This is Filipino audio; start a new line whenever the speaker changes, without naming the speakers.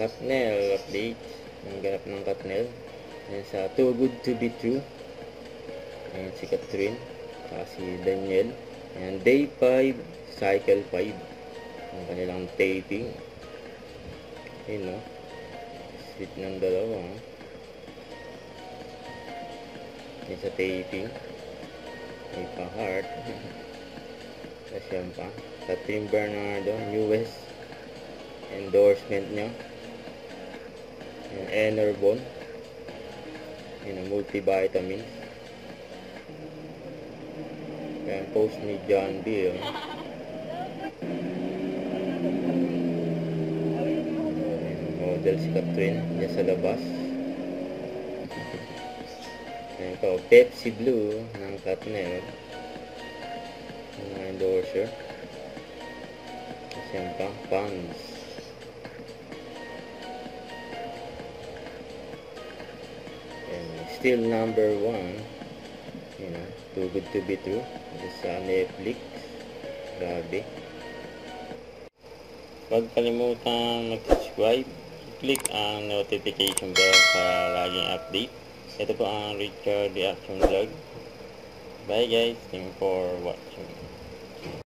Katnel update. Ang ganap ng Katnel. Ayan sa Too Good To Be True. Ayan si Catherine. Saka si Daniel. Ayan, day 5, cycle 5. Ang kanilang taping. Ayan, no? Sweet ng dalawa. Ayan sa taping. May pa-heart. Tapos yan pa. Catherine Bernardo, newest endorsement niya. Ayan, Enervon. Ayan, multivitamins. Ayan, post ni John B. Ayan, model si Catherine. Diyan sa labas. Ayan pa, Pepsi Blue ng Katnel. Mga endorser. Ayan pa, Pans. Still number 1, you know, Too Good To Be True, sa Netflix. Grabe. Huwag kalimutan mag-subscribe, click ang notification bell para laging update. Ito po ang Richard Reaction Vlog. Bye guys, thank you for watching.